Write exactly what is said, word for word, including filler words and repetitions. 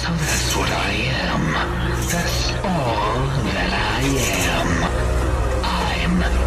So that's what I am. That's all that I am. I'm